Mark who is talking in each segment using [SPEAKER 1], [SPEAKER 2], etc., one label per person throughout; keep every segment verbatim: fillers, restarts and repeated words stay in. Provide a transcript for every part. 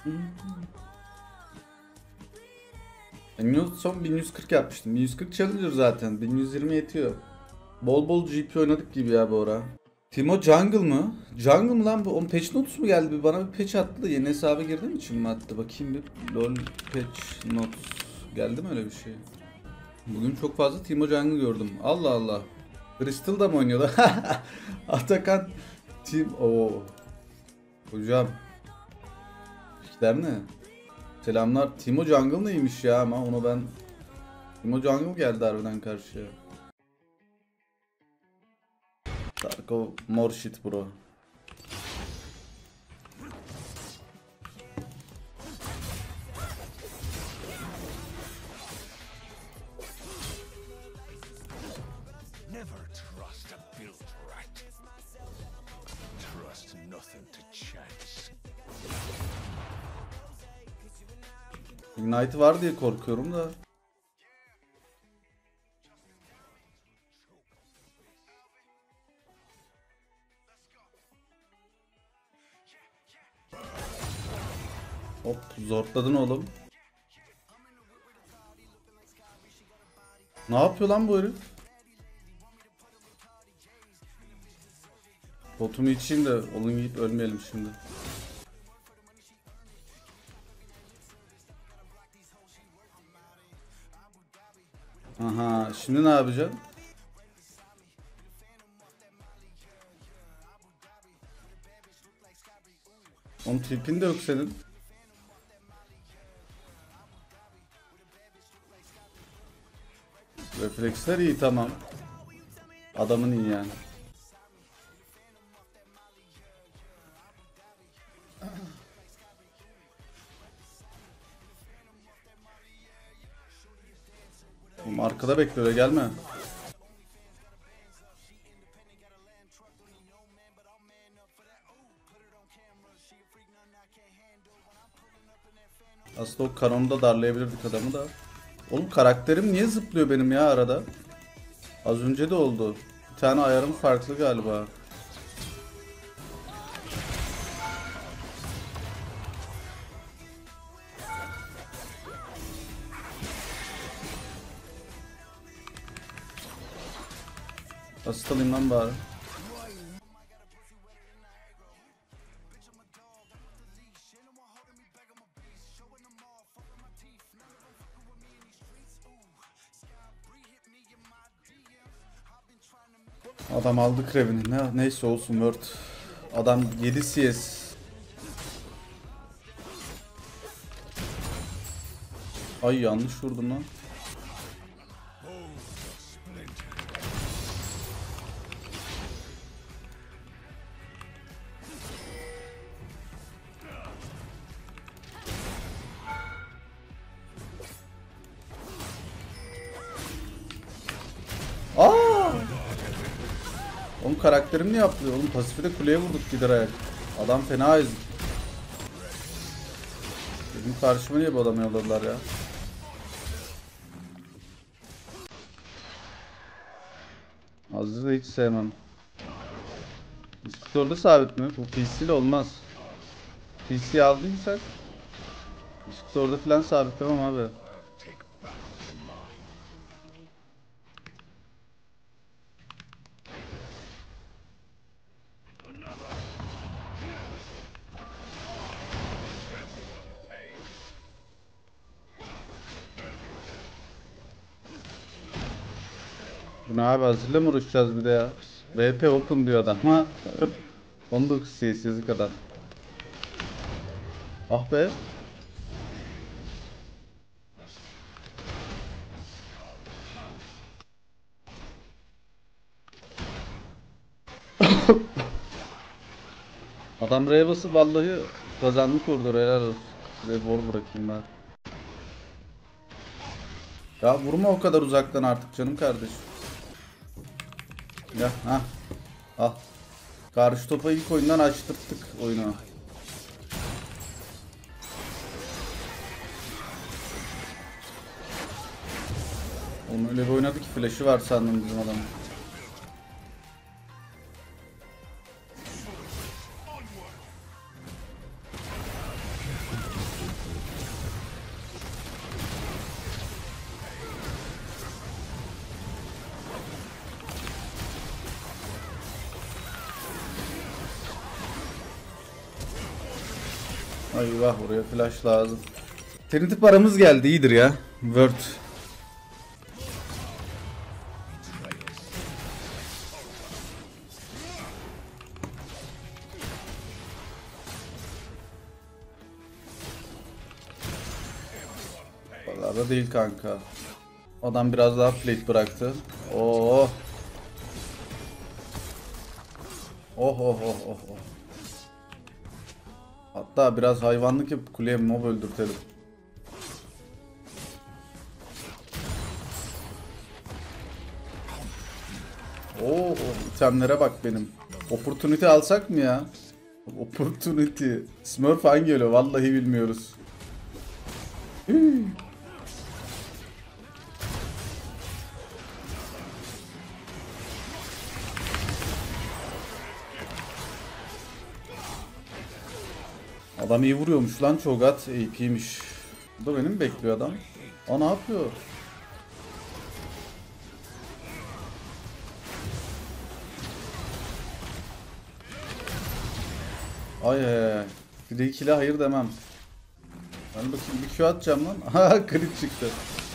[SPEAKER 1] Ben son bin yüz kırk yapmıştım. bin yüz kırk Challenger zaten. bin yüz yirmi yetiyor. Bol bol G P oynadık gibi ya bu ara. Timo Jungle mı? Jungle mı lan bu? On patch notes mu geldi? Bir bana bir patch attı da yeni hesaba girdiğim için mi attı? Bakayım bir. Lol patch notes. Geldi mi öyle bir şey? Bugün çok fazla Timo Jungle gördüm. Allah Allah. Crystal'da mı oynuyordu? Atakan Team. Oo. Hocam. Fikirler ne? Selamlar. Timo Jungle neymiş ya ama onu ben... Timo Jungle geldi harbiden karşıya. Darko more shit bro.
[SPEAKER 2] Never trust a built rat. Trust nothing to chance.
[SPEAKER 1] Ignite var diye korkuyorum da. Hop zortladın oğlum. Ne yapıyor lan bu herif? Botumu içeyim de onun yiyip ölmeyelim şimdi. Aha şimdi ne yapacaksın? Onun tipin de yok senin. Refleksler iyi tamam. Adamın iyi yani. Oğlum arkada bekliyor gelme. Aslında o kanonda darlayabilirdik adamı da. Oğlum karakterim niye zıplıyor benim ya arada? Az önce de oldu. Bir tane ayarım farklı galiba. Asist alayım lan bari. Adam aldı Kraven'i. Ne, neyse olsun Word. Adam yedi C S. Ay yanlış vurdum lan. Aa! Oğlum karakterim ne yaptı? Oğlum pasifi de kuleye vurduk gider ayak. Adam fena ezik. Benim karşıma niye bu adamı yolladılar ya? Aziz'i de hiç sevmem. Discord'da sabit mi? Bu P C ile olmaz. P C aldıysak Discord'da falan sabitlemem abi. Bu ne abi Aziz'le mi uğraşacağız bir de ya? V P open diyor adam ha. on dokuz C S yazık adam. Ah be. Adam R'ye basıp vallahi kazandı koridoru helal olsun. Size bor bırakayım ben. Ya vurma o kadar uzaktan artık canım kardeşim. Ya ha. Al. Karşı topa ilk oyundan açtırttık oyunu. Onu öyle bir oynadı ki flash'ı var sandım bizim adamın. Eyvah, oraya flash lazım. Trinity paramız geldi, iyidir ya. Word. Vallahi da değil kanka. Adam biraz daha plate bıraktı. Oo. Oh oh oh oh oh. Hatta biraz hayvanlık yapıp kuleye mob öldürtelim. Oo, itemlere bak benim. Opportunity alsak mı ya? Opportunity. Smurf hangi öyle? Vallahi bilmiyoruz. Hii. Adam iyi vuruyormuş lan, Cho'Gath A P'ymiş. Bu da benim bekliyor adam. O ne yapıyor? Ay he. Free kill'e hayır demem. Ben bakayım bir Q atacağım lan. Aha, crit çıktı.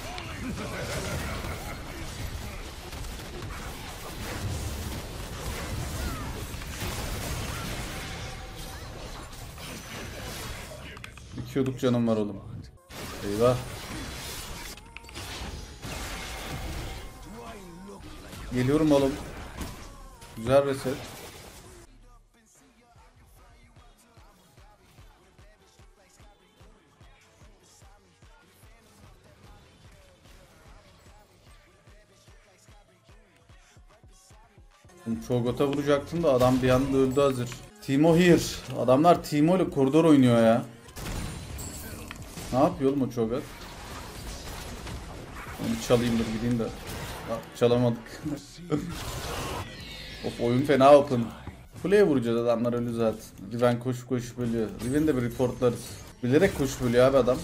[SPEAKER 1] iki Q'luk canım var oğlum. Eyvah. Geliyorum oğlum. Güzel reset. Cho'Gath'a vuracaktım da adam bir anda öldü hazır. Teemo here. Adamlar Teemo ile koridor oynuyor ya. Ne yapıyor oğlum o Cho'Gath? Onu çalayım, dur gideyim de. Ha, çalamadık. Of, oyun fena open. Kuleye vuracağız, adamlar ölü zaten. Riven koşup koşup ölüyor. Riven'i de bir reportlarız. Bilerek koşup ölüyor abi adam.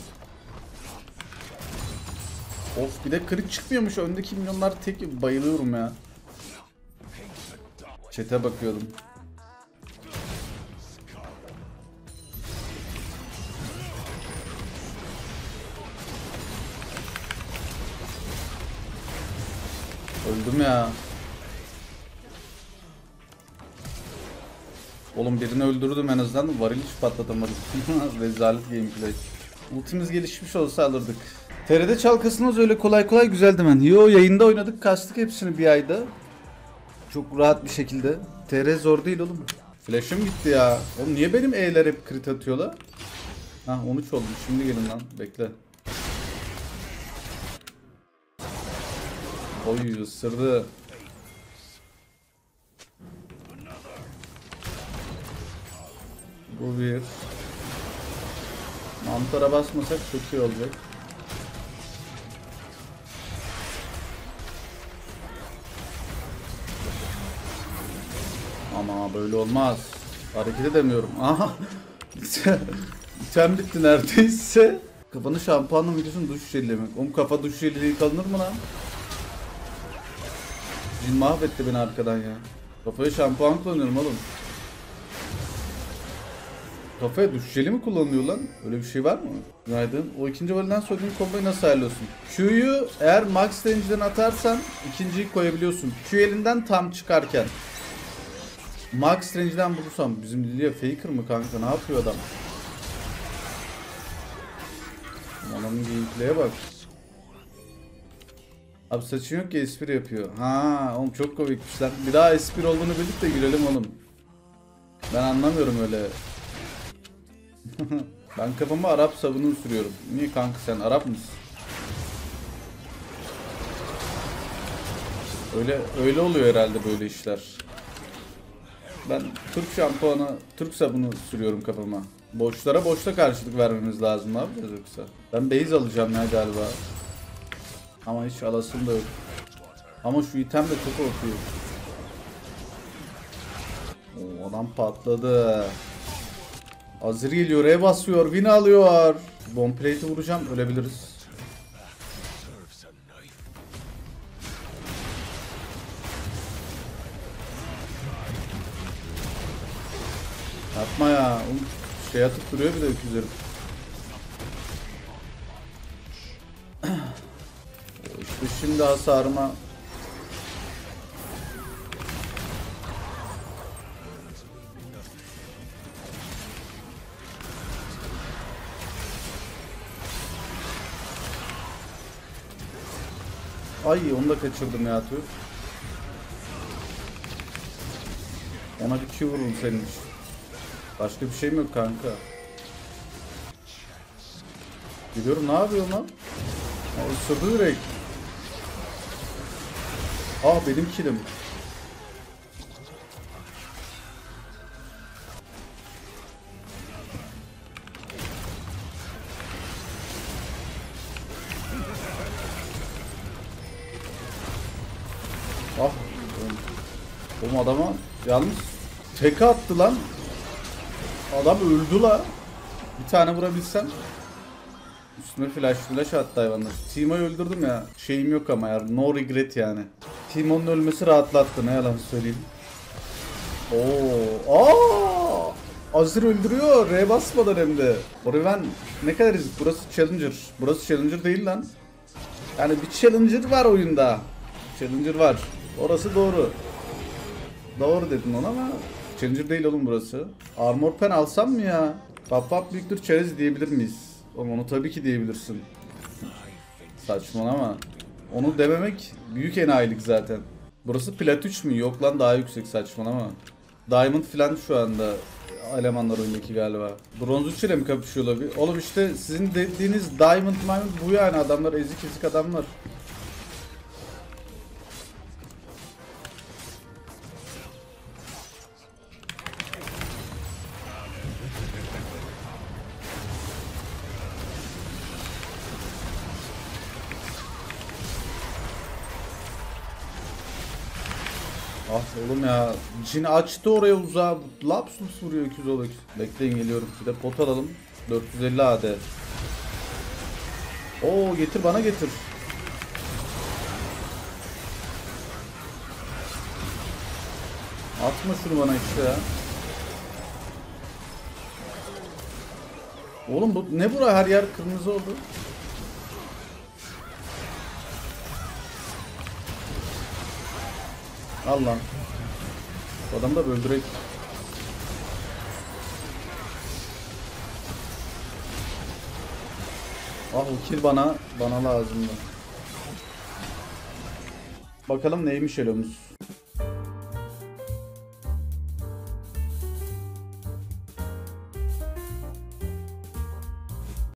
[SPEAKER 1] Of, bir de crit çıkmıyormuş. Öndeki milyonlar tek, bayılıyorum ya. Chat'e bakıyordum. Öldüm ya. Oğlum birini öldürdüm en azından, varil hiç patlatamadım. Rezalet gameplay. Ultimiz gelişmiş olsa alırdık. T R D çalkasınız öyle kolay kolay güzel demen. Yo, yayında oynadık, kastık hepsini bir ayda. Çok rahat bir şekilde. T R zor değil oğlum. Flash'ım gitti ya. Oğlum niye benim E'ler hep crit atıyorlar? Hah, on üç oldu. Şimdi gelin lan. Bekle. Oy, ısırdı. Bu bir. Mantara basmasak çok iyi olacak. Ama böyle olmaz. Hareket edemiyorum. Aha. İtem bitti neredeyse. Kafanı şampuanla mı gidiyorsun, duş jeliyle mi? Oğlum kafa duş jeliyle yıkanır mı lan? Cin mahvetti beni arkadan ya. Kafaya şampuan kullanıyorum oğlum. Kafaya duş jeli mi kullanılıyor lan? Öyle bir şey var mı? Günaydın. O ikinci validen söylediğin komboyu nasıl ayarlıyorsun? Q'yu eğer max range'den atarsan ikinciyi koyabiliyorsun. Q elinden tam çıkarken. Max range'den bulursam, bizim Lilia faker mı kanka, ne yapıyor adam? Adamın gameplay'e bak. Abi saçın yok ki, espri yapıyor. Ha oğlum, çok komikmiş lan. Bir daha espri olduğunu bilip de gülelim oğlum. Ben anlamıyorum öyle. Ben kafama Arap sabunu sürüyorum. Niye kanka, sen Arap mısın? Öyle öyle oluyor herhalde böyle işler. Ben Türk şampuanı, Türk sabunu sürüyorum kafama. Boşlara boşta karşılık vermemiz lazım abi, yoksa. Ben base alacağım ya galiba. Ama hiç alasım da yok. Ama şu item de çok ortaya. Oo, adam patladı. Azir geliyor, E basıyor, win alıyor. Bomb plate'i vuracağım, ölebiliriz. Yapma ya. Şey atıp duruyor bir de öküzlerim. İşte şimdi hasarıma ay onu da kaçırdım ya tüh. Ona bir Q vurun senin için. Başka bir şeyim yok kanka. Gidiyorum, ne yapıyorum lan? Aa, ısırdı direkt. Ah benim kilim. Ah oğlum. Oğlum adama yalnız tek attı lan. Adam öldü la. Bir tane vurabilsem. Üstüme flash flash attı hayvanlar. Teemo'yu öldürdüm ya. Şeyim yok ama ya. No regret yani. Teemo'nun ölmesi rahatlattı, ne yalan söyleyeyim. Oo, aa! Azir öldürüyor. R basmadan hem de. Oriven ne kadar ezik. Burası Challenger. Burası Challenger değil lan. Yani bir Challenger var oyunda. Challenger var. Orası doğru. Doğru dedin ona ama Challenger değil oğlum burası. Armor pen alsam mı ya? Pap pap büyüktür çerez diyebilir miyiz? Oğlum onu tabii ki diyebilirsin. Saçmalama. Onu dememek büyük enayilik zaten. Burası plat üç mü? Yok lan, daha yüksek, saçmalama. Diamond falan şu anda elemanlar oyundaki galiba. Bronz üç ile mi kapışıyor lobi? Oğlum işte sizin dediğiniz Diamond Diamond bu yani, adamlar ezik ezik adamlar. Ah oğlum ya, Jhin açtı oraya uzağa, lapsus vuruyor öküz ol öküz. Bekleyin geliyorum, bir de pot alalım. dört yüz elli A D. Oo getir, bana getir. Atma şunu bana işte ya. Oğlum bu ne, bura her yer kırmızı oldu. Al lan. Bu adam da böyle direkt. Ah o kill bana bana lazımdı. Bakalım neymiş elomuz.